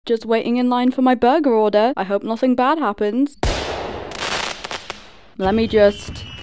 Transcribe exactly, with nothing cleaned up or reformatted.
Just waiting in line for my burger order. I hope nothing bad happens. Let me just